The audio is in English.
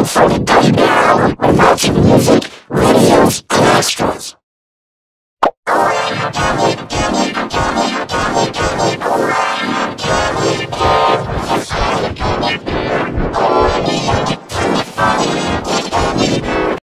for the debut album of Virgin Music, Radios and Extras.